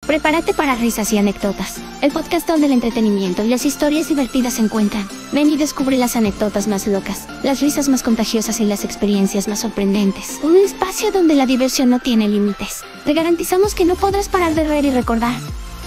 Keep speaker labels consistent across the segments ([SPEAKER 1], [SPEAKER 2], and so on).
[SPEAKER 1] Prepárate para risas y anécdotas. El podcast donde el entretenimiento y las historias divertidas se encuentran. Ven y descubre las anécdotas más locas, las risas más contagiosas y las experiencias más sorprendentes. Un espacio donde la diversión no tiene límites. Te garantizamos que no podrás parar de reír y recordar.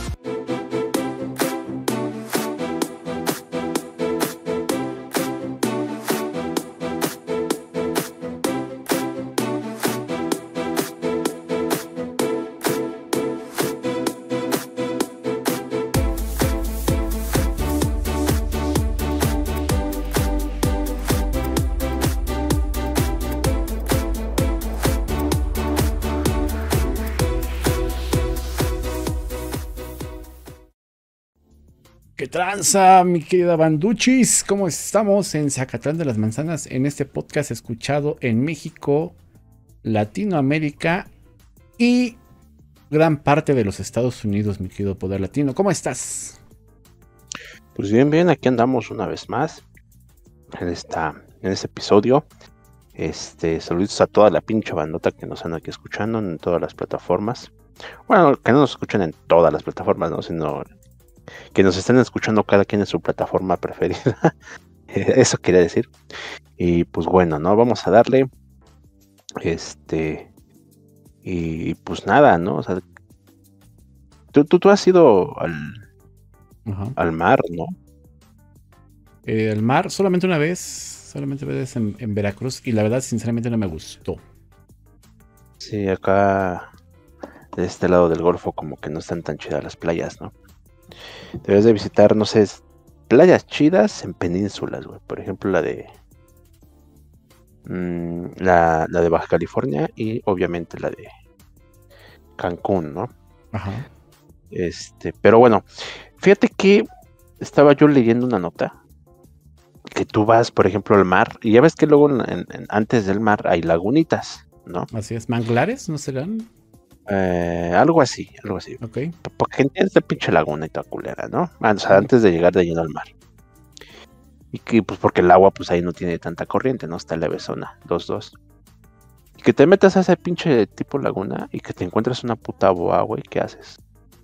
[SPEAKER 2] ¿Qué tranza, mi querida Banduchis? ¿Cómo estamos en Zacatlán de las Manzanas en este podcast escuchado en México, Latinoamérica y gran parte de los Estados Unidos, mi querido Poder Latino? ¿Cómo estás?
[SPEAKER 3] Pues bien, aquí andamos una vez más en este episodio. Saluditos a toda la pinche bandota que nos anda aquí escuchando en todas las plataformas. Bueno, que no nos escuchen en todas las plataformas, ¿no? Sino que nos estén escuchando cada quien en su plataforma preferida. Eso quería decir. Y pues bueno, ¿no? Vamos a darle. Y pues nada, ¿no? O sea, tú has ido al mar, ¿no?
[SPEAKER 2] Al mar solamente una vez en Veracruz, y la verdad, sinceramente, no me gustó.
[SPEAKER 3] Sí, acá de este lado del Golfo como que no están tan chidas las playas, ¿no? Debes de visitar, no sé, playas chidas en penínsulas, güey. Por ejemplo, la de Baja California y obviamente la de Cancún, ¿no?
[SPEAKER 2] Ajá.
[SPEAKER 3] Pero bueno, fíjate que estaba yo leyendo una nota que tú vas, por ejemplo, al mar y ya ves que luego antes del mar hay lagunitas, ¿no?
[SPEAKER 2] Así es, ¿manglares no serán?
[SPEAKER 3] Algo así.
[SPEAKER 2] Ok.
[SPEAKER 3] Porque entiendes de pinche laguna y toda culera, ¿no? O sea, antes de llegar de lleno al mar. Y que, pues, porque el agua, pues, ahí no tiene tanta corriente, ¿no? Está levesona, 2-2. Y que te metas a ese pinche tipo laguna y que te encuentres una puta boa, güey, ¿qué haces?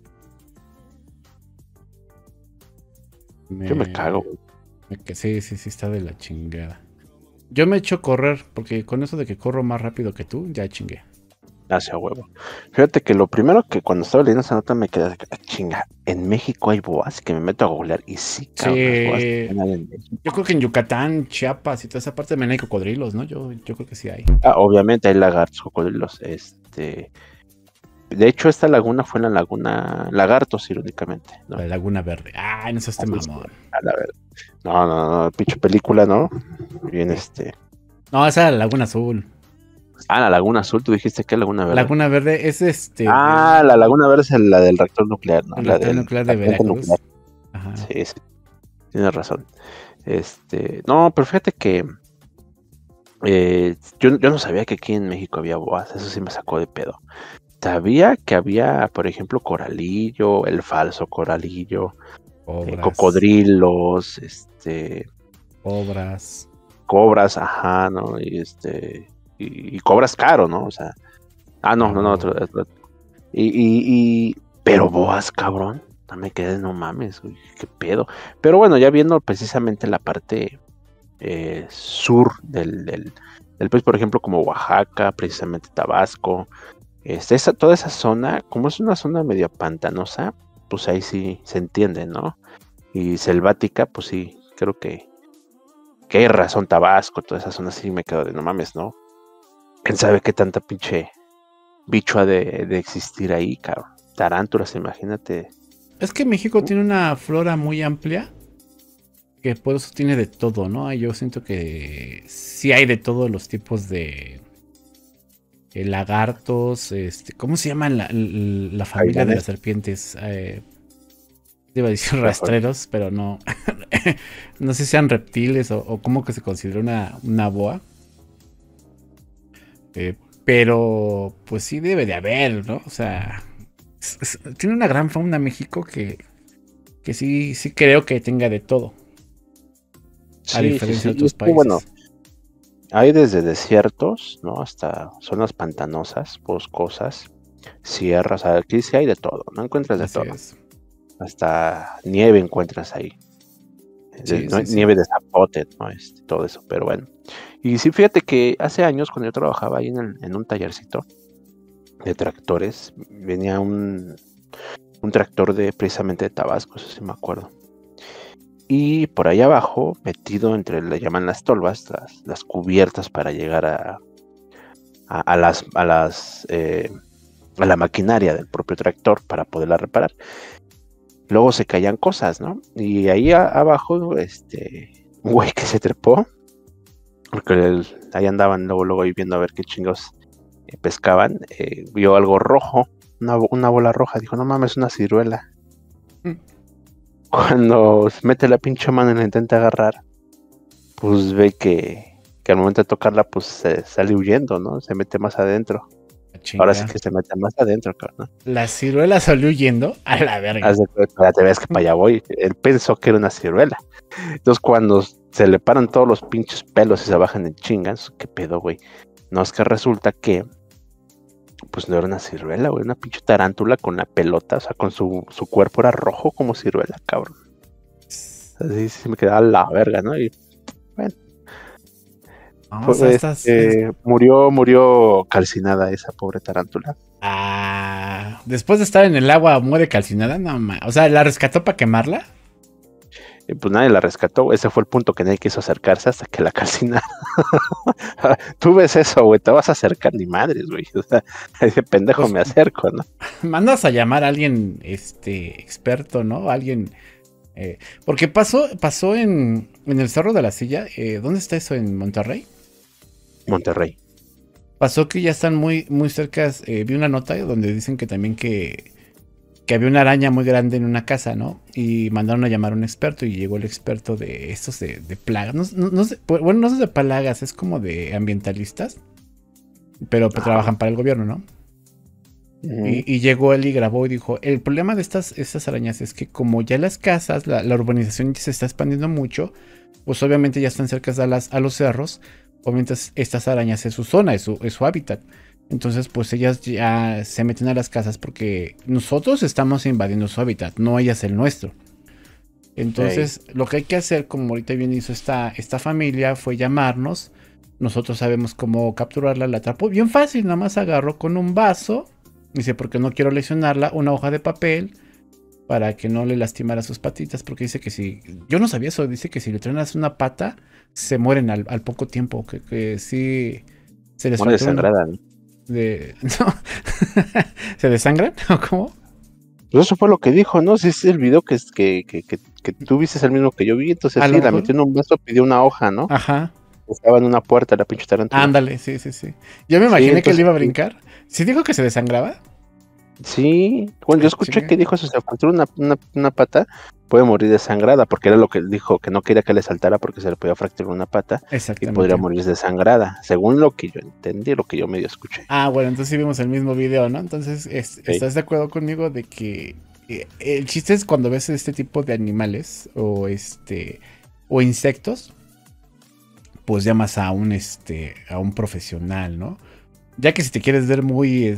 [SPEAKER 3] Yo me cago, güey.
[SPEAKER 2] Sí, está de la chingada. Yo me echo correr, porque con eso de que corro más rápido que tú, ya chingué.
[SPEAKER 3] Hacia huevo. Fíjate que lo primero que cuando estaba leyendo esa nota me quedé chinga, en México hay boas, que me meto a googlear y sí, cabrón, las boas están ahí en México.
[SPEAKER 2] Yo creo que en Yucatán, Chiapas y toda esa parte también hay cocodrilos, ¿no? Yo creo que sí hay.
[SPEAKER 3] Obviamente hay lagartos, cocodrilos, de hecho esta laguna fue la laguna Lagartos, irónicamente, ¿no?
[SPEAKER 2] La Laguna Verde. Ay, no es este mamón.
[SPEAKER 3] A la verdad. No, pinche película, ¿no? Bien,
[SPEAKER 2] No, esa es la Laguna Azul.
[SPEAKER 3] La Laguna Azul, tú dijiste que Laguna Verde.
[SPEAKER 2] Laguna Verde es
[SPEAKER 3] la Laguna Verde es la del reactor nuclear, ¿no?
[SPEAKER 2] El reactor nuclear de Veracruz. Nuclear.
[SPEAKER 3] Ajá. Sí, tienes razón. No, pero fíjate que yo no sabía que aquí en México había boas, eso sí me sacó de pedo. Sabía que había, por ejemplo, coralillo, el falso coralillo, cocodrilos, cobras, ajá, ¿no? Y cobras caro, ¿no? O sea, no, otro. Pero boas, cabrón, no me quedé, no mames, güey, qué pedo. Pero bueno, ya viendo precisamente la parte sur del país, por ejemplo, como Oaxaca, precisamente Tabasco, toda esa zona, como es una zona medio pantanosa, pues ahí sí se entiende, ¿no? Y selvática, pues sí, creo que hay razón. Tabasco, toda esa zona sí me quedo de no mames, ¿no? ¿Quién sabe qué tanta pinche bicho ha de existir ahí, cabrón? Tarántulas, imagínate.
[SPEAKER 2] Es que México tiene una flora muy amplia, que por eso tiene de todo, ¿no? Yo siento que sí hay de todos los tipos de lagartos, ¿cómo se llama la familia de las serpientes? Iba a decir rastreros, pero no. No sé si sean reptiles o cómo que se considera una boa. Pero pues sí debe de haber, ¿no? O sea, tiene una gran fauna México que sí creo que tenga de todo. A diferencia de otros países.
[SPEAKER 3] Bueno, hay desde desiertos, ¿no? Hasta zonas pantanosas, boscosas. sierras, o sea, aquí sí hay de todo, no encuentras de
[SPEAKER 2] Así
[SPEAKER 3] todo.
[SPEAKER 2] es.
[SPEAKER 3] Hasta nieve encuentras ahí.
[SPEAKER 2] Sí,
[SPEAKER 3] No,
[SPEAKER 2] sí, sí.
[SPEAKER 3] nieve de zapote, ¿no? Todo eso, pero bueno. Y sí, fíjate que hace años, cuando yo trabajaba ahí en un tallercito de tractores, venía un tractor precisamente de Tabasco, eso sí me acuerdo. Y por ahí abajo, metido entre, le llaman las tolvas, las cubiertas para llegar a la maquinaria del propio tractor para poderla reparar. Luego se caían cosas, ¿no? Y ahí abajo, un güey que se trepó, porque ahí andaban luego ahí viendo a ver qué chingos pescaban, vio algo rojo, una bola roja, dijo, no mames, una ciruela. Cuando se mete la pinche mano y la intenta agarrar, pues ve que al momento de tocarla, pues se sale huyendo, ¿no? Se mete más adentro. Ahora sí que se mete más adentro, cabrón, ¿no?
[SPEAKER 2] La ciruela salió huyendo a la verga.
[SPEAKER 3] Ya te ves que para allá voy. Él pensó que era una ciruela. Entonces, cuando se le paran todos los pinches pelos y se bajan en chingas, ¿qué pedo, güey? No, es que resulta que pues no era una ciruela, güey, una pinche tarántula con la pelota, o sea, con su cuerpo era rojo como ciruela, cabrón. Así sí me quedaba la verga, ¿no? Y bueno,
[SPEAKER 2] No, o sea,
[SPEAKER 3] murió calcinada esa pobre tarántula.
[SPEAKER 2] Después de estar en el agua muere calcinada, no mames. O sea, ¿la rescató para quemarla?
[SPEAKER 3] Y pues nadie la rescató, ese fue el punto que nadie quiso acercarse hasta que la calcinaron. Tú ves eso, güey, te vas a acercar ni madres, güey. O sea, ese pendejo
[SPEAKER 2] Pues,
[SPEAKER 3] me acerco, ¿no?
[SPEAKER 2] mandas a llamar a alguien experto, ¿no? Alguien. Porque pasó en el Cerro de la Silla. ¿Dónde está eso? ¿En Monterrey?
[SPEAKER 3] Monterrey.
[SPEAKER 2] Pasó que ya están muy, muy cerca. Vi una nota donde dicen que también que había una araña muy grande en una casa, ¿no? Y mandaron a llamar a un experto y llegó el experto de estos de plagas. No sé, bueno, no sé de plagas, es como de ambientalistas, pero pues trabajan para el gobierno, ¿no? Y llegó él y grabó y dijo, el problema de estas arañas es que como ya las casas, la urbanización ya se está expandiendo mucho, pues obviamente ya están cerca a los cerros, obviamente estas arañas es su zona, es su hábitat. Entonces, pues ellas ya se meten a las casas porque nosotros estamos invadiendo su hábitat, no ellas el nuestro. Entonces, lo que hay que hacer, como ahorita bien hizo esta familia, fue llamarnos. Nosotros sabemos cómo capturarla, la atrapó bien fácil, nada más agarró con un vaso. Dice, porque no quiero lesionarla, una hoja de papel para que no le lastimara sus patitas, porque dice que si, yo no sabía eso, dice que si le trenas una pata, se mueren al poco tiempo, que sí se les
[SPEAKER 3] muere desangrada, ¿no?
[SPEAKER 2] No. ¿Se desangran? ¿O cómo?
[SPEAKER 3] Pues eso fue lo que dijo, ¿no? Si es el video que tú viste, es el mismo que yo vi, entonces sí, la metió en un vaso, pidió una hoja, ¿no?
[SPEAKER 2] Ajá.
[SPEAKER 3] Estaba en una puerta la pinche tarántula.
[SPEAKER 2] Ándale, sí. Yo me imaginé que él iba a brincar. ¿Sí dijo que se desangraba?
[SPEAKER 3] Sí, bueno, yo escuché que dijo eso, si se fractura una pata, puede morir desangrada, porque era lo que él dijo, que no quería que le saltara porque se le podía fracturar una pata y podría morir desangrada, según lo que yo entendí, lo que yo medio escuché.
[SPEAKER 2] Bueno, entonces sí vimos el mismo video, ¿no? Entonces, ¿estás de acuerdo conmigo de que el chiste es cuando ves este tipo de animales o insectos, pues llamas a un profesional, ¿no? Ya que si te quieres ver muy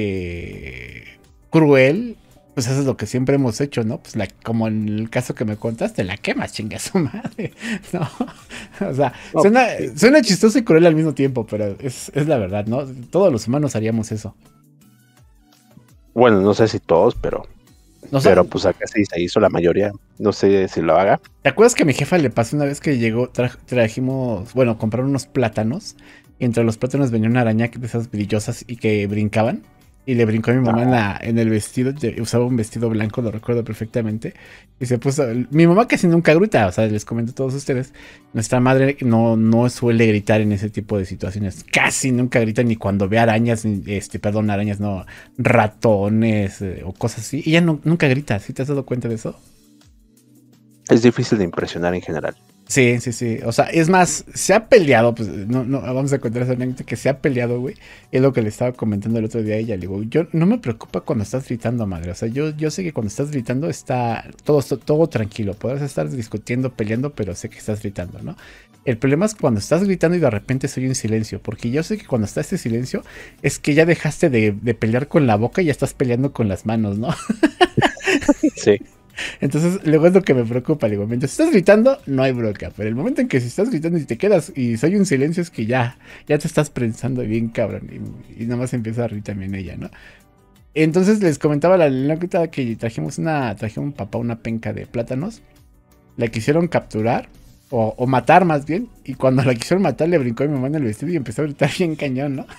[SPEAKER 2] cruel, pues eso es lo que siempre hemos hecho, ¿no? Pues como en el caso que me contaste, la quemas, chinga su madre, ¿no? O sea, no, suena chistoso y cruel al mismo tiempo, pero es la verdad, ¿no? Todos los humanos haríamos eso.
[SPEAKER 3] Bueno, no sé si todos, pero pues acá sí se hizo la mayoría. No sé si lo haga.
[SPEAKER 2] ¿Te acuerdas que a mi jefa le pasó una vez que llegó, compraron unos plátanos y entre los plátanos venía una araña de esas brillosas y que brincaban? Y le brincó a mi mamá en el vestido. Usaba un vestido blanco, lo recuerdo perfectamente. Y se puso. Mi mamá casi nunca grita. O sea, les comento a todos ustedes. Nuestra madre no suele gritar en ese tipo de situaciones. Casi nunca grita ni cuando ve arañas. Arañas, no. Ratones o cosas así. Ella nunca grita. ¿Sí te has dado cuenta de eso?
[SPEAKER 3] Es difícil de impresionar en general.
[SPEAKER 2] Sí. O sea, es más, se ha peleado, pues no, vamos a contar esa anécdota que se ha peleado, güey. Es lo que le estaba comentando el otro día a ella. Le digo, yo no me preocupa cuando estás gritando, madre. O sea, yo sé que cuando estás gritando está todo tranquilo. Podrás estar discutiendo, peleando, pero sé que estás gritando, ¿no? El problema es cuando estás gritando y de repente soy un silencio, porque yo sé que cuando está este silencio es que ya dejaste de pelear con la boca y ya estás peleando con las manos, ¿no?
[SPEAKER 3] Sí.
[SPEAKER 2] Entonces, luego es lo que me preocupa. Digo, mientras estás gritando, no hay bronca. Pero el momento en que si estás gritando y te quedas y soy un silencio, es que ya te estás prensando bien, cabrón. Y nada más empieza a reír también ella, ¿no? Entonces les comentaba la anécdota que traje un papá una penca de plátanos. La quisieron capturar, o matar más bien. Y cuando la quisieron matar, le brincó a mi mamá en el vestido y empezó a gritar bien cañón, ¿no?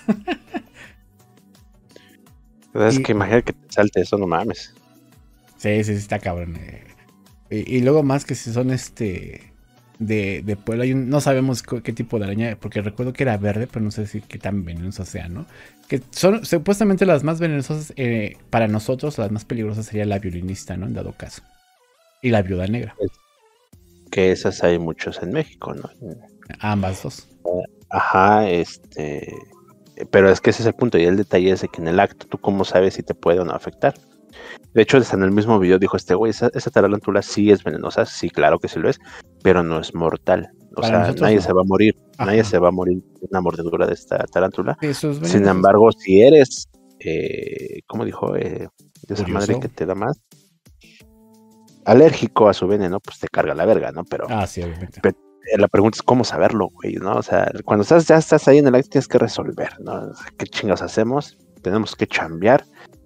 [SPEAKER 3] Es que imagínate que te salte eso, no mames.
[SPEAKER 2] Sí, está cabrón. Y luego más que si son de Puebla, no sabemos qué tipo de araña, porque recuerdo que era verde, pero no sé si qué tan venenosa sea, ¿no? Que son supuestamente las más venenosas para nosotros, las más peligrosas sería la violinista, ¿no? En dado caso. Y la viuda negra.
[SPEAKER 3] Que esas hay muchos en México, ¿no?
[SPEAKER 2] Ambas dos.
[SPEAKER 3] Ajá, pero es que ese es el punto, y el detalle es de que en el acto, ¿tú cómo sabes si te puede o no afectar? De hecho, hasta en el mismo video dijo este güey, esa tarántula sí es venenosa, sí, claro que sí lo es, pero no es mortal. O
[SPEAKER 2] Para
[SPEAKER 3] sea, nadie
[SPEAKER 2] no.
[SPEAKER 3] se va a morir,
[SPEAKER 2] Ajá.
[SPEAKER 3] nadie se va a morir de una mordedura de esta tarántula.
[SPEAKER 2] Eso es
[SPEAKER 3] Sin embargo, si eres, ¿cómo dijo? De esa madre que te da más, alérgico a su veneno, pues te carga la verga, ¿no? Pero,
[SPEAKER 2] sí, obviamente.
[SPEAKER 3] Pero la pregunta es cómo saberlo, güey, ¿no? O sea, cuando ya estás ahí en el acto, tienes que resolver, ¿no? ¿Qué chingas hacemos? Tenemos que chambear.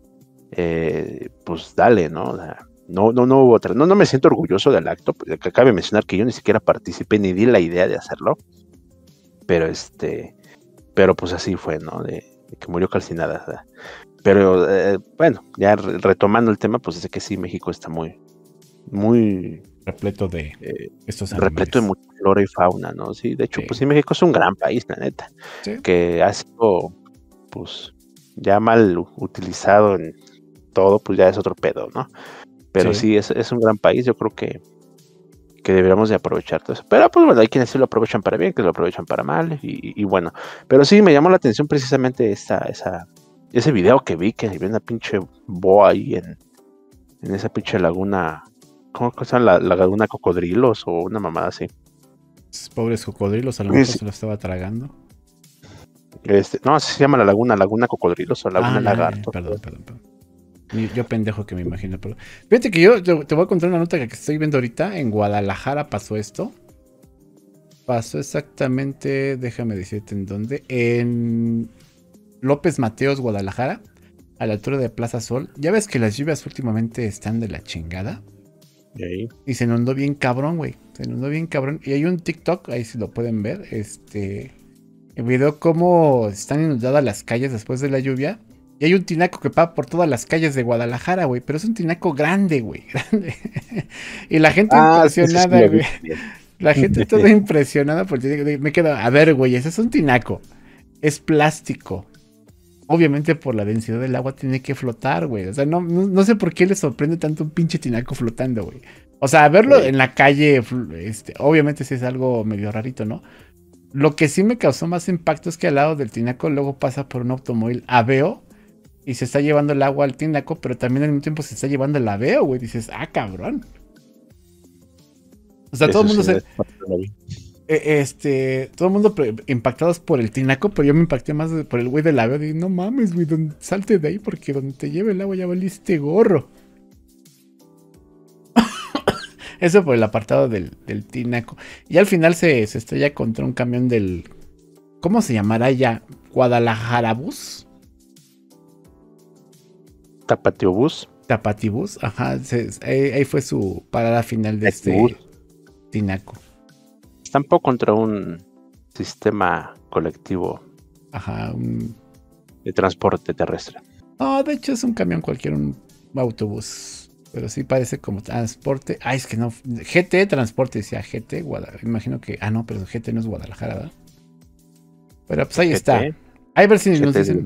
[SPEAKER 3] Pues dale, ¿no? O sea, no hubo otra. No me siento orgulloso del acto, porque cabe mencionar que yo ni siquiera participé ni di la idea de hacerlo. Pero pues así fue, ¿no? De que murió calcinada. O sea. Pero bueno, ya retomando el tema, pues es que sí, México está muy
[SPEAKER 2] repleto de estos
[SPEAKER 3] animales. Repleto de mucha flora y fauna, ¿no? Sí, de hecho, pues sí, México es un gran país, la neta. Sí. Que ha sido, pues, ya mal utilizado en todo, pues ya es otro pedo, ¿no? Pero sí, es un gran país, yo creo que deberíamos de aprovechar todo eso. Pero pues bueno, hay quienes sí lo aprovechan para bien, que lo aprovechan para mal, y bueno. Pero sí, me llamó la atención precisamente ese video que vi, que había una pinche boa ahí en esa pinche laguna. ¿Cómo se llama? La laguna Cocodrilos o una mamada así.
[SPEAKER 2] Pobres cocodrilos, a lo mejor se lo estaba tragando.
[SPEAKER 3] No, se llama la Laguna Cocodrilos o Laguna Lagarto.
[SPEAKER 2] Perdón. Yo pendejo que me imagino. Pero fíjate que yo te voy a contar una nota que estoy viendo ahorita. En Guadalajara pasó esto. Pasó exactamente, déjame decirte en dónde. En López Mateos, Guadalajara. A la altura de Plaza Sol. Ya ves que las lluvias últimamente están de la chingada. Y se inundó bien cabrón, güey. Se inundó bien cabrón. Y hay un TikTok, ahí si lo pueden ver. El video cómo están inundadas las calles después de la lluvia. Y hay un tinaco que pasa por todas las calles de Guadalajara, güey. Pero es un tinaco grande, güey. Grande. Y la gente impresionada, güey. La gente toda impresionada por el tinaco. Me quedo, a ver, güey, ese es un tinaco. Es plástico. Obviamente por la densidad del agua tiene que flotar, güey. O sea, no sé por qué les sorprende tanto un pinche tinaco flotando, güey. O sea, verlo en la calle, obviamente sí es algo medio rarito, ¿no? Lo que sí me causó más impacto es que al lado del tinaco luego pasa por un automóvil Aveo y se está llevando el agua al tinaco, pero también al mismo tiempo se está llevando el Aveo, güey. Dices, cabrón. O sea, todo el mundo todo el mundo impactados por el tinaco, pero yo me impacté más por el güey del Aveo. Digo, no mames, güey, salte de ahí porque donde te lleve el agua ya valiste gorro. Eso por el apartado del tinaco. Y al final se estrella contra un camión del... ¿Cómo se llamará ya? ¿Guadalajara Bus?
[SPEAKER 3] Tapatibús.
[SPEAKER 2] Tapatibús, ajá. Ahí fue su parada final de este tinaco.
[SPEAKER 3] Tampoco contra un sistema colectivo.
[SPEAKER 2] Ajá.
[SPEAKER 3] De transporte terrestre.
[SPEAKER 2] No, de hecho es un camión cualquiera, un autobús. Pero sí parece como transporte. Es que no. GT Transporte, decía GT Guadalajara. Imagino que. No, pero GT no es Guadalajara, ¿verdad? Pero pues ahí GT. Está. A ver si nos dicen.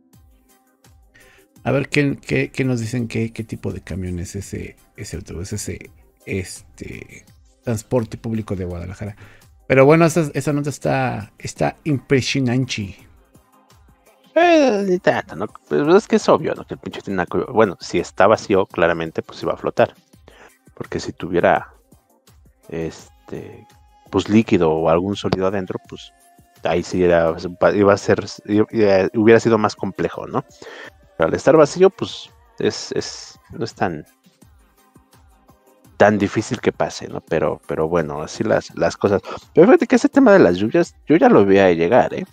[SPEAKER 2] A ver qué nos dicen, qué tipo de camión es ese autobús, ese transporte público de Guadalajara. Pero bueno, esa nota está impresionante.
[SPEAKER 3] Ni tanto, ¿no? Pues es que es obvio, ¿no? Que el pinche tinaco, bueno, si está vacío, claramente, pues iba a flotar. Porque si tuviera, pues pues líquido o algún sólido adentro, pues ahí sí hubiera sido más complejo, ¿no? Pero al estar vacío, pues no es tan difícil que pase, ¿no? Pero bueno, así las cosas. Pero fíjate que ese tema de las lluvias, yo ya lo veía llegar, ¿eh?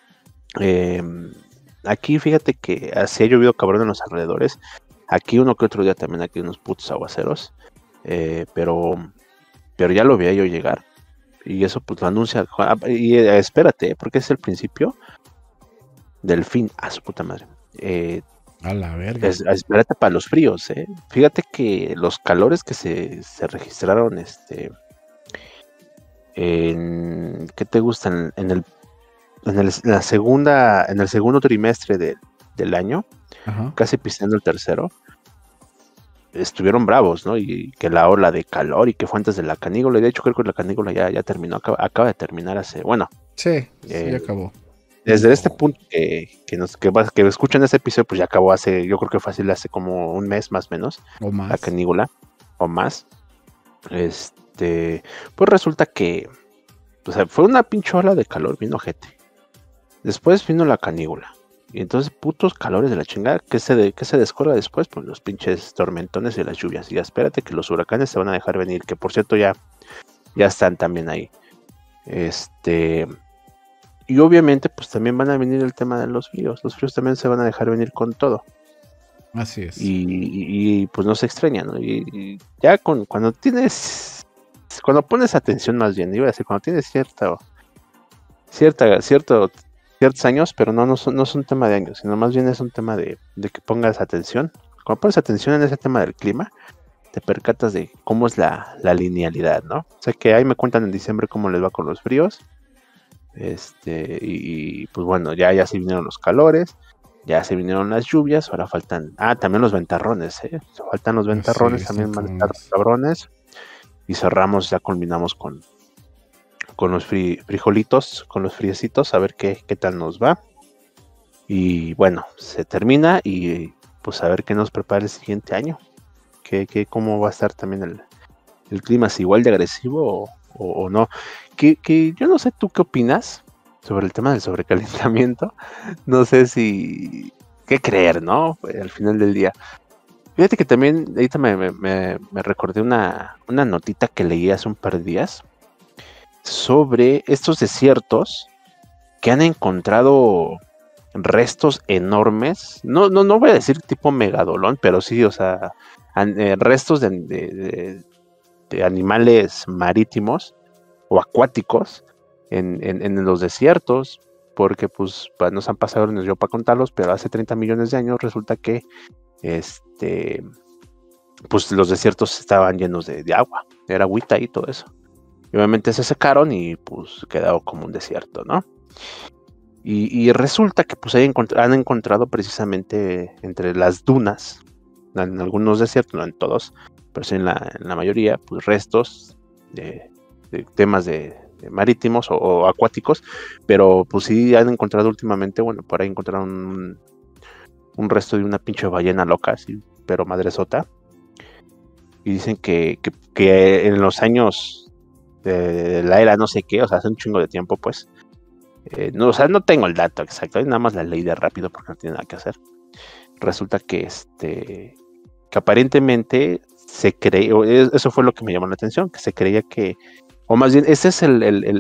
[SPEAKER 3] Aquí fíjate que así ha llovido cabrón en los alrededores. Aquí uno que otro día también aquí unos putos aguaceros. Pero ya lo veía yo llegar. Y eso pues lo anuncia. Y espérate, porque es el principio del fin. A su puta madre.
[SPEAKER 2] A la verga.
[SPEAKER 3] Espérate para los fríos, ¿eh? Fíjate que los calores que se registraron, ¿qué te gustan? En el segundo trimestre del año,
[SPEAKER 2] Ajá.
[SPEAKER 3] casi pisando el tercero, estuvieron bravos, ¿no? Y que la ola de calor y que fue antes de la canícula. Y de hecho creo que la canícula ya terminó, acaba de terminar
[SPEAKER 2] Sí, ya acabó.
[SPEAKER 3] Desde este punto que escuchan este episodio, pues ya acabó yo creo que fácil hace como un mes más o menos.
[SPEAKER 2] O más.
[SPEAKER 3] La canícula, o más. Pues resulta que fue una pinche ola de calor bien ojete. Después vino la canícula. Y entonces putos calores de la chingada. ¿Qué se descuelga después? Pues los pinches tormentones y las lluvias. Y ya espérate que los huracanes se van a dejar venir. Que por cierto ya están también ahí. Y obviamente pues también van a venir el tema de los fríos. Los fríos también se van a dejar venir con todo.
[SPEAKER 2] Así es.
[SPEAKER 3] Y pues no se extraña, ¿no? Y ya cuando pones atención más bien, iba a decir, cuando tienes ciertos años, pero no es un tema de años, sino más bien es un tema de que pongas atención. Cuando pones atención en ese tema del clima, te percatas de cómo es la linealidad, ¿no? O sea que ahí me cuentan en diciembre cómo les va con los fríos. Y pues bueno, ya se vinieron los calores, ya se vinieron las lluvias, ahora faltan, también los ventarrones, faltan los ventarrones,
[SPEAKER 2] Sí,
[SPEAKER 3] también van a estar cabrones, y ya culminamos con los frijolitos, con los friecitos, a ver qué tal nos va, y bueno, se termina, y pues a ver qué nos prepara el siguiente año, cómo va a estar también el clima, si igual de agresivo o no, que yo no sé tú qué opinas sobre el tema del sobrecalentamiento, no sé qué creer, ¿no? Al final del día. Fíjate que también ahorita me recordé una notita que leí hace un par de días sobre estos desiertos que han encontrado restos enormes, no voy a decir tipo megalodón, pero sí, o sea, restos de animales marítimos o acuáticos en los desiertos, porque pues nos han pasado años yo para contarlos, pero hace 30 millones de años resulta que pues los desiertos estaban llenos de agua, era agüita y todo eso. Y obviamente se secaron y pues quedó como un desierto, ¿no? Y resulta que pues han encontrado precisamente entre las dunas, en algunos desiertos, no en todos, pero sí en la mayoría, pues restos de temas de marítimos o acuáticos, pero pues sí han encontrado últimamente, bueno, por ahí encontraron un resto de una pinche ballena loca, así, pero madresota, y dicen que en los años de la era no sé qué, o sea, hace un chingo de tiempo, pues, no, o sea, no tengo el dato exacto, nada más la leí de rápido porque no tiene nada que hacer. Resulta que que aparentemente se creyó, eso fue lo que me llamó la atención, que se creía que, o más bien, ese es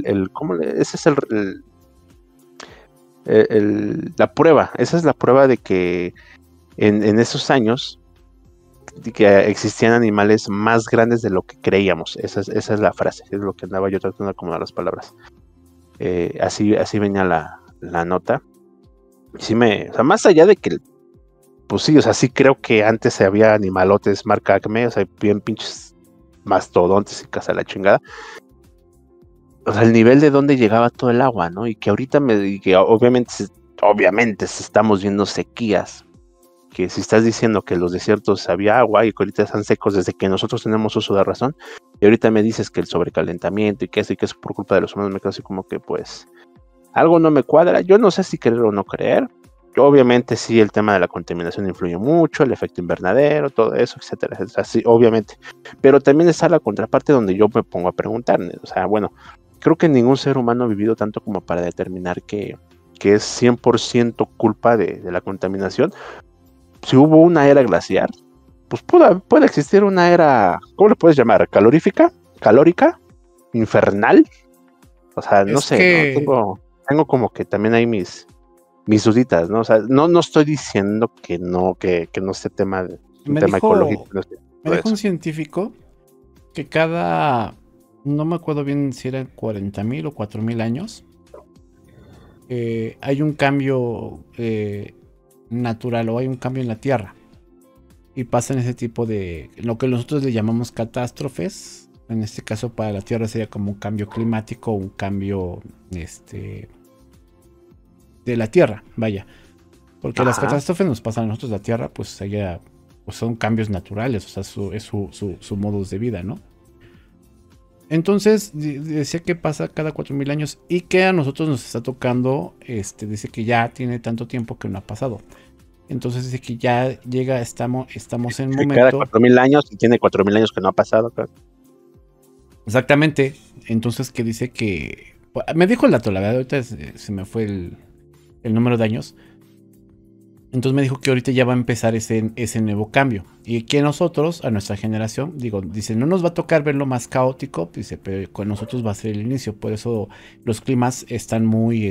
[SPEAKER 3] la prueba, esa es la prueba de que en esos años de que existían animales más grandes de lo que creíamos. Esa es la frase, es lo que andaba yo tratando de acomodar las palabras. Así venía la nota. Sí o sea, más allá de que pues sí, o sea, sí creo que antes había animalotes marca Acme, o sea, bien pinches mastodontes y casa la chingada. O sea, el nivel de donde llegaba todo el agua, ¿no? Y que ahorita que obviamente estamos viendo sequías. Que si estás diciendo que en los desiertos había agua y que ahorita están secos desde que nosotros tenemos uso de razón, y ahorita me dices que el sobrecalentamiento y que eso por culpa de los humanos, me quedo así como que pues algo no me cuadra. Yo no sé si creer o no creer. Obviamente sí, el tema de la contaminación influye mucho, el efecto invernadero, todo eso, etcétera, etcétera, sí, obviamente. Pero también está la contraparte donde yo me pongo a preguntar, o sea, bueno, creo que ningún ser humano ha vivido tanto como para determinar que es 100% culpa de la contaminación. Si hubo una era glaciar, pues puede existir una era, ¿cómo le puedes llamar? ¿Calórica? ¿Infernal? O sea, no sé, ¿no? Tengo como que también hay mis duditas, ¿no? O sea, no estoy diciendo que no sea tema ecológico.
[SPEAKER 2] Me dijo un científico que no me acuerdo bien si eran 40,000 o 4,000 años, hay un cambio natural o hay un cambio en la Tierra. Y pasan ese tipo de, lo que nosotros le llamamos catástrofes. En este caso para la Tierra sería como un cambio climático, un cambio de la Tierra, vaya. Porque las catástrofes nos pasan a nosotros, la Tierra, pues allá pues son cambios naturales, o sea, es su modus de vida, ¿no? Entonces decía que pasa cada 4,000 años y que a nosotros nos está tocando, dice que ya tiene tanto tiempo que no ha pasado. Entonces dice que ya llega, estamos en un momento...
[SPEAKER 3] Cada 4,000 años y tiene 4,000 años que no ha pasado, claro.
[SPEAKER 2] Exactamente. Entonces que dice que... Me dijo el dato, la verdad, ahorita se me fue el número de años. Entonces me dijo que ahorita ya va a empezar ese nuevo cambio. Y que nosotros, a nuestra generación, dice, no nos va a tocar ver lo más caótico, dice, pero con nosotros va a ser el inicio. Por eso los climas están muy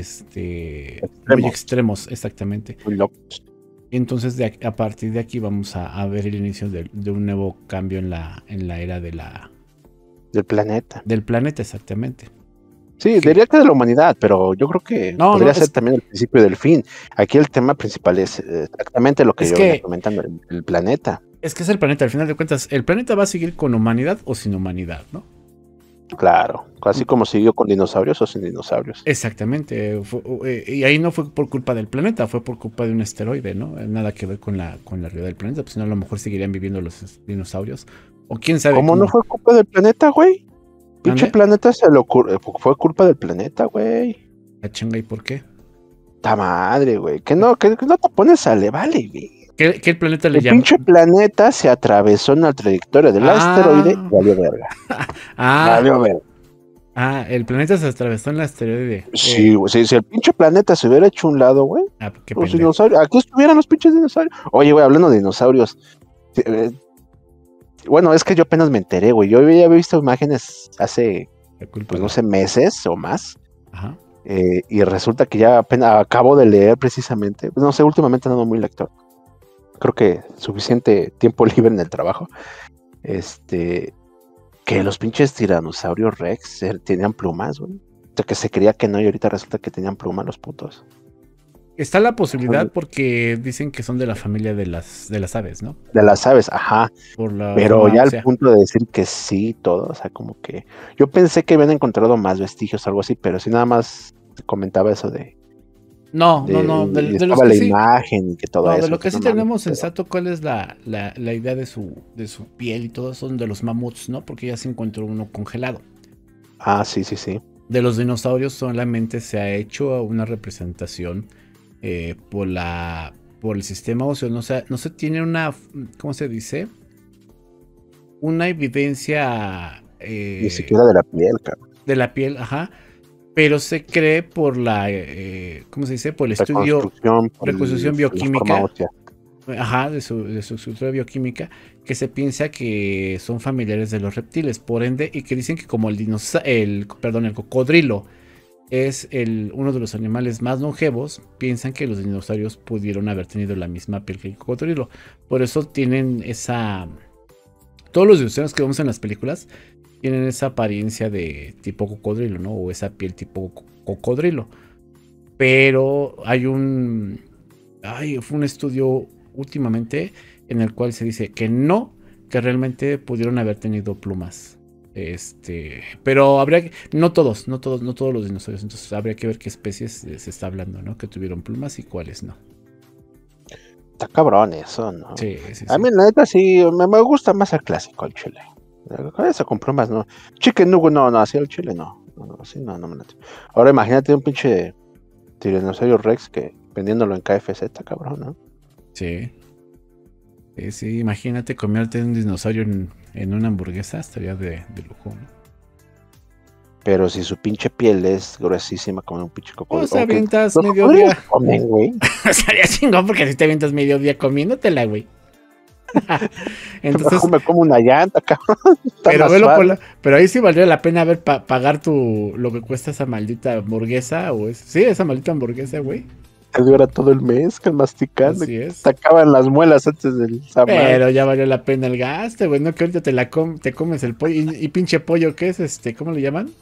[SPEAKER 2] extremos, exactamente.
[SPEAKER 3] Muy locos.
[SPEAKER 2] Entonces a partir de aquí vamos a ver el inicio de un nuevo cambio en la era
[SPEAKER 3] del planeta.
[SPEAKER 2] Del planeta, exactamente.
[SPEAKER 3] Sí, diría que de la humanidad, pero yo creo que podría ser también el principio del fin. Aquí el tema principal es exactamente lo que yo venía comentando, el planeta.
[SPEAKER 2] Es que es el planeta, al final de cuentas, el planeta va a seguir con humanidad o sin humanidad, ¿no?
[SPEAKER 3] Claro, así como siguió con dinosaurios o sin dinosaurios.
[SPEAKER 2] Exactamente, y ahí no fue por culpa del planeta, fue por culpa de un asteroide, ¿no? Nada que ver con la realidad del planeta, pues si no a lo mejor seguirían viviendo los dinosaurios, o quién sabe.
[SPEAKER 3] ¿Cómo no fue culpa del planeta, güey? Pinche planeta se lo fue culpa del planeta, güey.
[SPEAKER 2] La chinga, ¿y por qué?
[SPEAKER 3] Ta madre, güey. Que no te pones a le vale, güey.
[SPEAKER 2] ¿Qué el planeta le llama?
[SPEAKER 3] El pinche planeta se atravesó en la trayectoria del asteroide y valió verga. Valió verga.
[SPEAKER 2] El planeta se atravesó en el asteroide.
[SPEAKER 3] Sí, güey. Si el pinche planeta se hubiera hecho un lado, güey.
[SPEAKER 2] Los
[SPEAKER 3] dinosaurios. Aquí estuvieran los pinches dinosaurios. Oye, güey, hablando de dinosaurios. Bueno, es que yo apenas me enteré, güey. Yo había visto imágenes hace, pues no sé, meses o más.
[SPEAKER 2] Ajá.
[SPEAKER 3] Y resulta que ya apenas acabo de leer precisamente. No sé, últimamente no ando muy lector. Creo que suficiente tiempo libre en el trabajo. Que los pinches tiranosaurios Rex tenían plumas, güey. O sea, que se creía que no y ahorita resulta que tenían plumas los putos.
[SPEAKER 2] Está la posibilidad porque dicen que son de la familia de las aves, ¿no?
[SPEAKER 3] De las aves, ajá. Pero ya al punto de decir que sí, todo, o sea, como que... Yo pensé que habían encontrado más vestigios o algo así, pero sí nada más te comentaba eso de...
[SPEAKER 2] No. De los que
[SPEAKER 3] la imagen y que todo eso.
[SPEAKER 2] De lo que sí tenemos sensato, ¿cuál es la idea de su piel y todo? Son de los mamuts, ¿no? Porque ya se encontró uno congelado.
[SPEAKER 3] Ah, sí.
[SPEAKER 2] De los dinosaurios solamente se ha hecho una representación por el sistema óseo. No se tiene una, ¿cómo se dice? Una evidencia...
[SPEAKER 3] Ni siquiera de la piel, cabrón.
[SPEAKER 2] De la piel, ajá. Pero se cree por la, ¿cómo se dice? Por el estudio, reconstrucción bioquímica. Ajá, de su estructura bioquímica, que se piensa que son familiares de los reptiles, por ende, y que dicen que como el cocodrilo es uno de los animales más longevos, piensan que los dinosaurios pudieron haber tenido la misma piel que el cocodrilo. Por eso tienen todos los dinosaurios que vemos en las películas tienen esa apariencia de tipo cocodrilo, ¿no? O esa piel tipo cocodrilo. Pero fue un estudio últimamente en el cual se dice que que realmente pudieron haber tenido plumas. Pero no todos los dinosaurios. Entonces habría que ver qué especies se está hablando, ¿no? Que tuvieron plumas y cuáles no.
[SPEAKER 3] Está cabrón eso, ¿no?
[SPEAKER 2] Sí.
[SPEAKER 3] A mí la neta sí, me gusta más el clásico, el chile. Eso con plumas, ¿no? Chicken nugget, no, así el chile no. Así no me late. Ahora imagínate un pinche tiranosaurio Rex que vendiéndolo en KFC, está cabrón, ¿no?
[SPEAKER 2] Sí, imagínate comerte un dinosaurio en una hamburguesa, estaría de lujo, ¿no?
[SPEAKER 3] Pero si su pinche piel es gruesísima como un pinche cocodrilo.
[SPEAKER 2] O sea, avientas
[SPEAKER 3] Los
[SPEAKER 2] medio
[SPEAKER 3] cocodrilos
[SPEAKER 2] día.
[SPEAKER 3] comen, güey.
[SPEAKER 2] Estaría chingón porque si te avientas medio día comiéndotela, güey. Entonces,
[SPEAKER 3] Me como una llanta, cabrón.
[SPEAKER 2] pero ahí sí valdría la pena pagar lo que cuesta esa maldita hamburguesa sí, esa maldita hamburguesa, güey.
[SPEAKER 3] Te dura todo el mes que masticando.
[SPEAKER 2] Así es.
[SPEAKER 3] Te acaban las muelas antes del samar.
[SPEAKER 2] Pero ya valió la pena el gasto, güey. No que ahorita te comes el pollo. Y pinche pollo, ¿qué es ¿Cómo le llaman?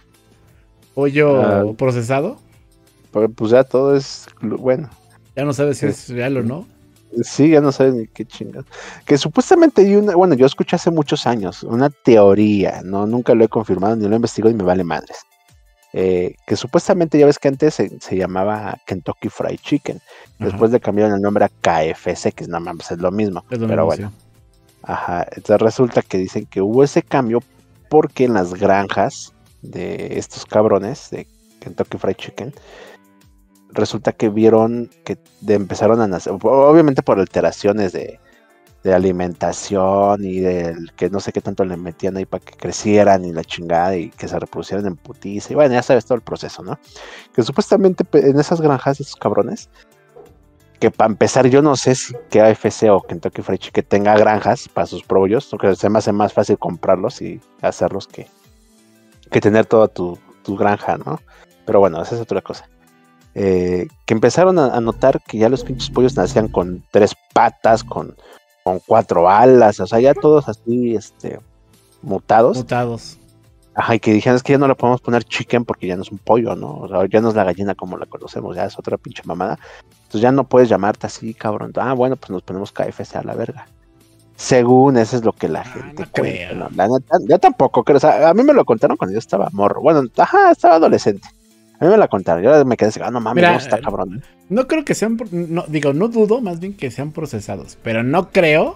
[SPEAKER 2] Pollo procesado.
[SPEAKER 3] Pues ya todo es, bueno.
[SPEAKER 2] Ya no sabes si es real o no.
[SPEAKER 3] Sí, ya no sabes ni qué chingas. Que supuestamente hay bueno, yo escuché hace muchos años una teoría, no, nunca lo he confirmado ni lo he investigado y me vale madres. Que supuestamente ya ves que antes se llamaba Kentucky Fried Chicken. Después le cambiaron el nombre a KFC, que nada más es lo mismo. Pero bueno. Sí. Ajá. Entonces resulta que dicen que hubo ese cambio porque en las granjas de estos cabrones de Kentucky Fried Chicken resulta que vieron que empezaron a nacer, obviamente por alteraciones de alimentación y del que no sé qué tanto le metían ahí para que crecieran y la chingada y que se reproducieran en putiza y bueno, ya sabes todo el proceso, ¿no? Que supuestamente en esas granjas, esos cabrones, que para empezar yo no sé si KFC o Kentucky Fried Chicken tenga granjas para sus pollos, porque se me hace más fácil comprarlos y hacerlos que tener toda tu granja, ¿no? Pero bueno, esa es otra cosa. Que empezaron a notar que ya los pinches pollos nacían con 3 patas, con 4 alas, o sea, ya todos así, mutados. Ajá, y que dijeron, es que ya no le podemos poner chicken porque ya no es un pollo, ¿no? O sea, ya no es la gallina como la conocemos, ya es otra pinche mamada. Entonces ya no puedes llamarte así, cabrón. Ah, bueno, pues nos ponemos KFC a la verga. Según eso es lo que la gente cree. No, la neta, yo tampoco creo, o sea, a mí me lo contaron cuando yo estaba morro. Bueno, estaba adolescente. A mí me la contaron, yo me quedé así, no mames, no está cabrón.
[SPEAKER 2] No creo que sean, no dudo más bien que sean procesados, pero no creo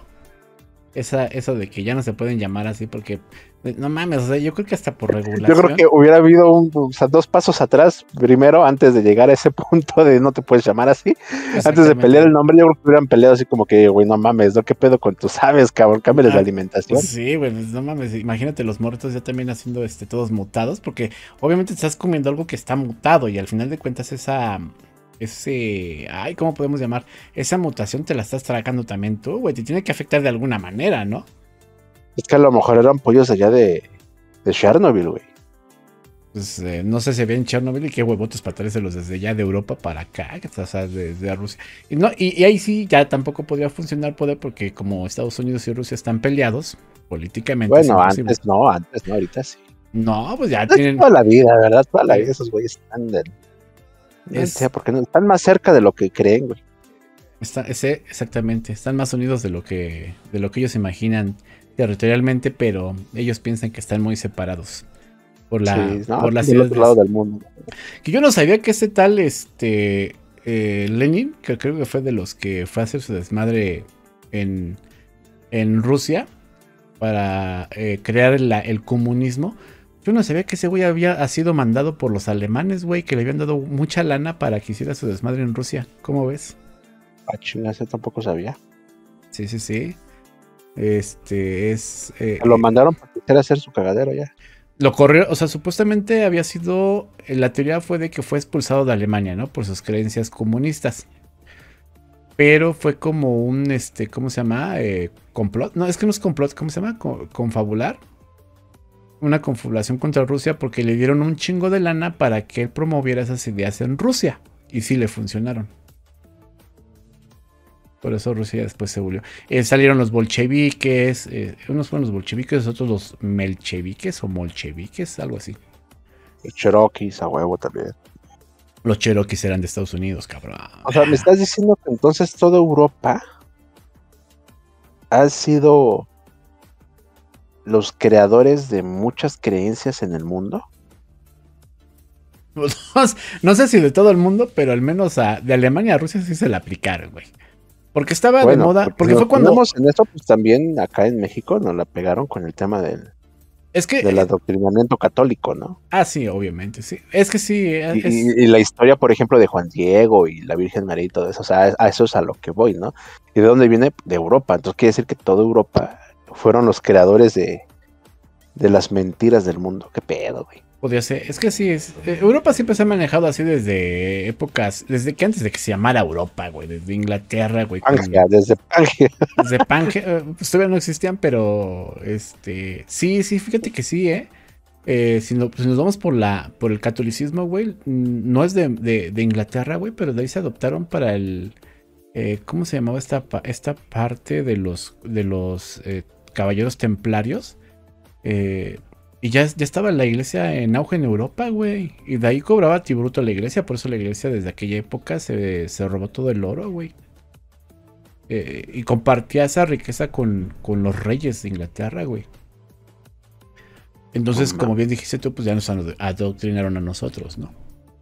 [SPEAKER 2] eso de que ya no se pueden llamar así porque, no mames, o sea, yo creo que hasta por regulación.
[SPEAKER 3] Yo creo que hubiera habido 2 pasos atrás, primero, antes de llegar a ese punto de no te puedes llamar así, antes de pelear el nombre, yo creo que hubieran peleado así como que, güey, no mames, ¿no? ¿Qué pedo con tus aves, cabrón? Cámbiales de alimentación.
[SPEAKER 2] Sí, güey, no mames, imagínate los muertos ya también haciendo todos mutados, porque obviamente estás comiendo algo que está mutado y al final de cuentas ¿cómo podemos llamar? Esa mutación te la estás tragando también tú, güey, te tiene que afectar de alguna manera, ¿no? Es
[SPEAKER 3] que a lo mejor eran pollos allá de Chernobyl, güey.
[SPEAKER 2] Pues no sé si había en Chernobyl y qué huevotes para traérselos desde allá de Europa para acá, o sea, desde Rusia. Y ahí sí ya tampoco podría funcionar poder porque como Estados Unidos y Rusia están peleados políticamente.
[SPEAKER 3] Bueno, antes no, ahorita sí.
[SPEAKER 2] No, pues ya tienen...
[SPEAKER 3] Toda la vida, ¿verdad? Toda la vida esos güeyes están porque no, están más cerca de lo que creen, güey.
[SPEAKER 2] Exactamente, están más unidos de lo que ellos imaginan territorialmente, pero ellos piensan que están muy separados por las
[SPEAKER 3] del otro lado del mundo.
[SPEAKER 2] Que yo no sabía que ese tal Lenin, que creo que fue de los que fue a hacer su desmadre en Rusia para crear el comunismo. Yo no sabía que ese güey había sido mandado por los alemanes, güey, que le habían dado mucha lana para que hiciera su desmadre en Rusia. ¿Cómo ves?
[SPEAKER 3] Ah, chingas, tampoco sabía.
[SPEAKER 2] Sí.
[SPEAKER 3] Lo mandaron para que quisiera hacer su cagadero ya.
[SPEAKER 2] Lo corrió, o sea, supuestamente había sido, la teoría fue de que fue expulsado de Alemania, ¿no? Por sus creencias comunistas. Pero fue como un, ¿cómo se llama? Complot. No, es que no es complot, ¿cómo se llama? Confabular. Una confabulación contra Rusia porque le dieron un chingo de lana para que él promoviera esas ideas en Rusia. Y sí le funcionaron. Por eso Rusia después se volvió. Salieron los bolcheviques. Unos fueron los bolcheviques, otros los melcheviques o molcheviques, algo así.
[SPEAKER 3] Los cherokees, a huevo también.
[SPEAKER 2] Los cherokees eran de Estados Unidos, cabrón.
[SPEAKER 3] O sea, me estás diciendo que entonces toda Europa ha sido los creadores de muchas creencias en el mundo.
[SPEAKER 2] No sé si de todo el mundo, pero al menos de Alemania a Rusia sí se la aplicaron, güey. Porque estaba de moda. Porque fue cuando.
[SPEAKER 3] En eso, pues también acá en México nos la pegaron con el tema del adoctrinamiento católico, ¿no?
[SPEAKER 2] Ah, sí, obviamente, sí. Es que sí.
[SPEAKER 3] Y la historia, por ejemplo, de Juan Diego y la Virgen María y todo eso, o sea, a eso es a lo que voy, ¿no? ¿Y de dónde viene? De Europa. Entonces quiere decir que toda Europa fueron los creadores de de las mentiras del mundo. ¿Qué pedo, güey?
[SPEAKER 2] Podría ser. Es que sí, Europa siempre se ha manejado así desde épocas, desde que antes de que se llamara Europa, güey, desde Inglaterra, güey.
[SPEAKER 3] Desde Pangea.
[SPEAKER 2] Desde Pangea, pues todavía no existían, pero sí, fíjate que sí, si nos vamos por el catolicismo, güey, no es de Inglaterra, güey, pero de ahí se adoptaron para ¿cómo se llamaba esta parte de los caballeros templarios? Y ya estaba la iglesia en auge en Europa, güey. Y de ahí cobraba tributo a la iglesia. Por eso la iglesia desde aquella época se robó todo el oro, güey. Y compartía esa riqueza con los reyes de Inglaterra, güey. Entonces, como bien dijiste tú, pues ya nos adoctrinaron a nosotros, ¿no?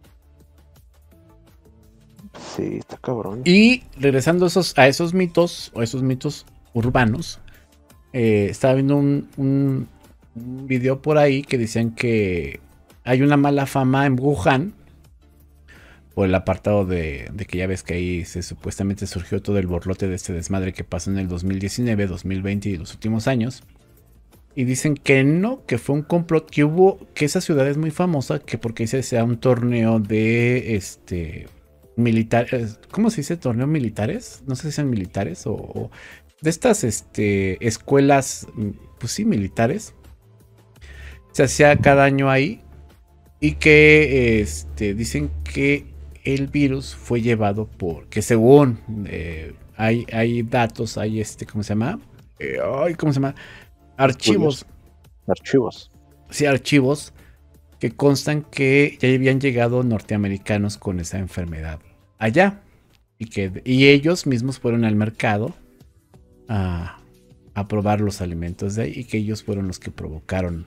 [SPEAKER 3] Sí, está cabrón.
[SPEAKER 2] Y regresando a esos mitos, o esos mitos urbanos, estaba viendo un video por ahí que decían que hay una mala fama en Wuhan por el apartado de que ya ves que ahí supuestamente surgió todo el borlote de este desmadre que pasó en el 2019, 2020 y los últimos años. Y dicen que no, que fue un complot, que esa ciudad es muy famosa, que porque sea un torneo de militares, ¿cómo se dice? ¿Torneo militares? No sé si sean militares o de estas escuelas, pues sí, militares. Se hacía cada año ahí y que dicen que el virus fue llevado que según hay datos, hay ¿cómo se llama? ¿Cómo se llama? Archivos. Sí, archivos que constan que ya habían llegado norteamericanos con esa enfermedad allá y ellos mismos fueron al mercado a probar los alimentos de ahí y que ellos fueron los que provocaron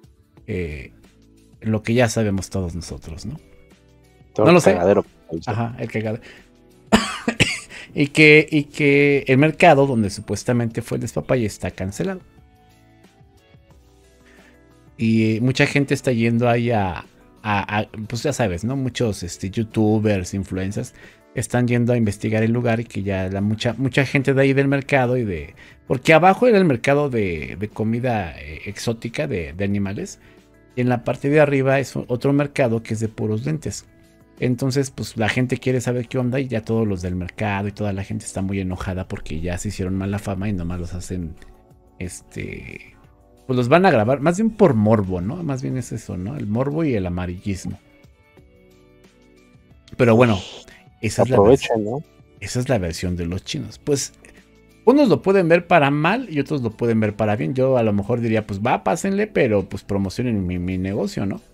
[SPEAKER 2] lo que ya sabemos todos nosotros, ¿no?
[SPEAKER 3] Todo
[SPEAKER 2] no lo
[SPEAKER 3] sé.
[SPEAKER 2] Ajá, el cagadero. y que el mercado donde supuestamente fue el despapalle está cancelado. Y mucha gente está yendo ahí pues ya sabes, ¿no? Muchos youtubers, influencers están yendo a investigar el lugar y que ya mucha gente de ahí del mercado porque abajo era el mercado de comida exótica de animales y en la parte de arriba es otro mercado que es de puros lentes. Entonces pues la gente quiere saber qué onda y ya todos los del mercado y toda la gente está muy enojada porque ya se hicieron mala fama y nomás los hacen pues los van a grabar más bien por morbo, ¿no? Más bien es eso, ¿no? El morbo y el amarillismo. Pero bueno, esa es la versión de los chinos. Pues unos lo pueden ver para mal y otros lo pueden ver para bien. Yo a lo mejor diría, pues pásenle, pero pues promocionen mi negocio, ¿no?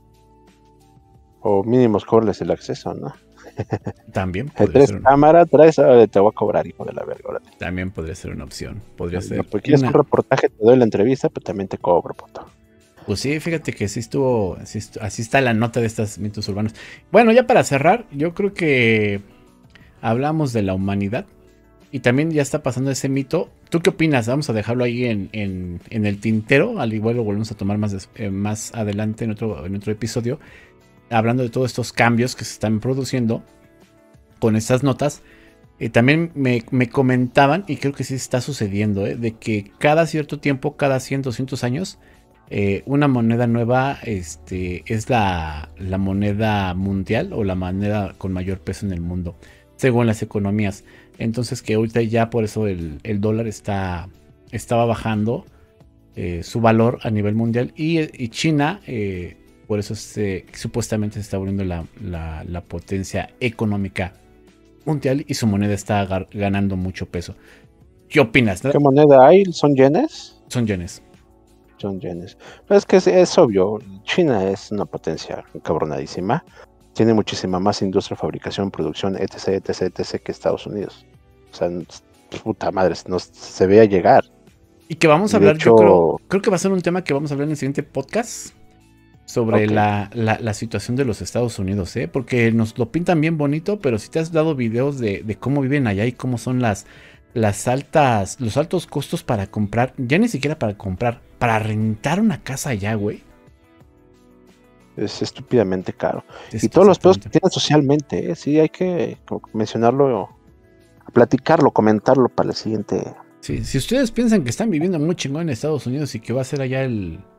[SPEAKER 3] O mínimo cobrarles el acceso, ¿no?
[SPEAKER 2] También
[SPEAKER 3] podría ser. Cámara, traes, te voy a cobrar, hijo de la verga. Órale.
[SPEAKER 2] También podría ser una opción. Podría ser.
[SPEAKER 3] Porque quieres un reportaje, te doy la entrevista, pero también te cobro, puto.
[SPEAKER 2] Pues sí, fíjate que sí estuvo, así está la nota de estos mitos urbanos. Bueno, ya para cerrar, yo creo que hablamos de la humanidad y también ya está pasando ese mito. ¿Tú qué opinas? Vamos a dejarlo ahí en el tintero, al igual lo volvemos a tomar más adelante en otro episodio, hablando de todos estos cambios que se están produciendo con estas notas. También me comentaban, y creo que sí está sucediendo, de que cada cierto tiempo, cada 100, 200 años, una moneda nueva es la moneda mundial o la moneda con mayor peso en el mundo, según las economías. Entonces que ahorita ya por eso el dólar estaba bajando su valor a nivel mundial y China por eso supuestamente se está volviendo la potencia económica mundial y su moneda está ganando mucho peso. ¿Qué opinas?
[SPEAKER 3] ¿Qué moneda hay? ¿Son yenes?
[SPEAKER 2] Son yenes.
[SPEAKER 3] Son yenes. Pero es que es obvio, China es una potencia cabronadísima. Tiene muchísima más industria, fabricación, producción, etc, etc, etc que Estados Unidos. O sea, puta madre, se ve a llegar.
[SPEAKER 2] Y que vamos a hablar, hecho, yo creo que va a ser un tema que vamos a hablar en el siguiente podcast. Sobre la situación de los Estados Unidos, porque nos lo pintan bien bonito, pero si te has dado videos de cómo viven allá y cómo son los altos costos para comprar, ya ni siquiera para comprar, para rentar una casa allá, güey.
[SPEAKER 3] Es estúpidamente caro. Y todos los pedos que tienen socialmente, sí, hay que mencionarlo, platicarlo, comentarlo para el siguiente.
[SPEAKER 2] Sí, si ustedes piensan que están viviendo muy chingón en Estados Unidos y que va a ser allá el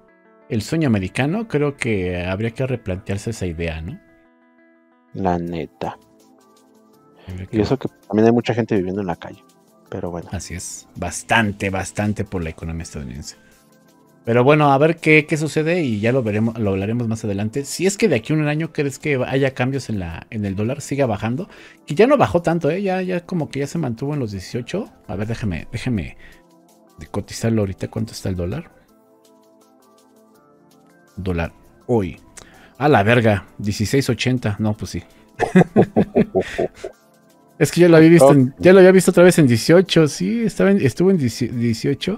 [SPEAKER 2] el sueño americano, creo que habría que replantearse esa idea, ¿no?
[SPEAKER 3] La neta. Y eso que también hay mucha gente viviendo en la calle. Pero bueno.
[SPEAKER 2] Así es. Bastante por la economía estadounidense. Pero bueno, a ver qué sucede y ya lo veremos, lo hablaremos más adelante. Si es que de aquí a un año crees que haya cambios en el dólar, siga bajando. Que ya no bajó tanto, ya como que ya se mantuvo en los 18. A ver, déjeme de cotizarlo ahorita. ¿Cuánto está el dólar? Dólar hoy. A la verga, 16.80. No, pues sí. Es que ya lo había visto otra vez en 18. Sí, estuvo en 18.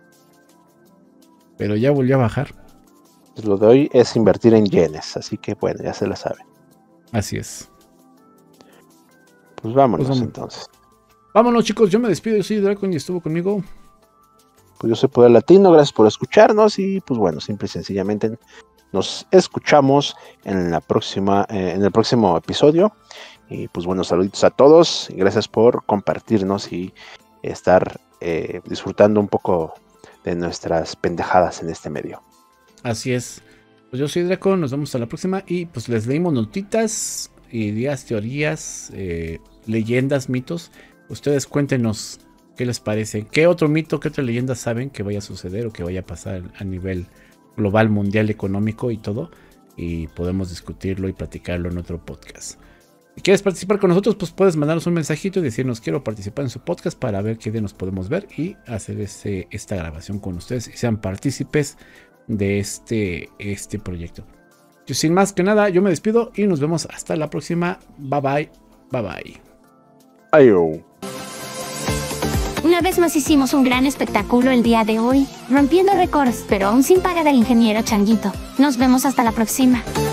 [SPEAKER 2] Pero ya volvió a bajar.
[SPEAKER 3] Pues lo de hoy es invertir en yenes, así que bueno, ya se la sabe.
[SPEAKER 2] Así es.
[SPEAKER 3] Pues vámonos entonces.
[SPEAKER 2] Vámonos, chicos, yo me despido, yo soy Dracon y estuvo conmigo.
[SPEAKER 3] Pues yo soy Poder Latino, gracias por escucharnos y pues bueno, simple y sencillamente nos escuchamos en el próximo episodio. Y pues bueno, saluditos a todos y gracias por compartirnos y estar disfrutando un poco de nuestras pendejadas en este medio.
[SPEAKER 2] Así es. Pues yo soy Draco, nos vemos a la próxima y pues les leímos notitas, ideas, teorías, leyendas, mitos. Ustedes cuéntenos qué les parece, qué otro mito, qué otra leyenda saben que vaya a suceder o que vaya a pasar a nivel global, mundial, económico y todo. Y podemos discutirlo y platicarlo en otro podcast. Si quieres participar con nosotros, pues puedes mandarnos un mensajito y decirnos quiero participar en su podcast para ver qué día nos podemos ver y hacer esta grabación con ustedes y sean partícipes de este proyecto. Yo, sin más que nada, yo me despido y nos vemos hasta la próxima. Bye bye. Bye bye.
[SPEAKER 3] Ayo.
[SPEAKER 1] Una vez más hicimos un gran espectáculo el día de hoy, rompiendo récords, pero aún sin pagar al ingeniero Changuito. Nos vemos hasta la próxima.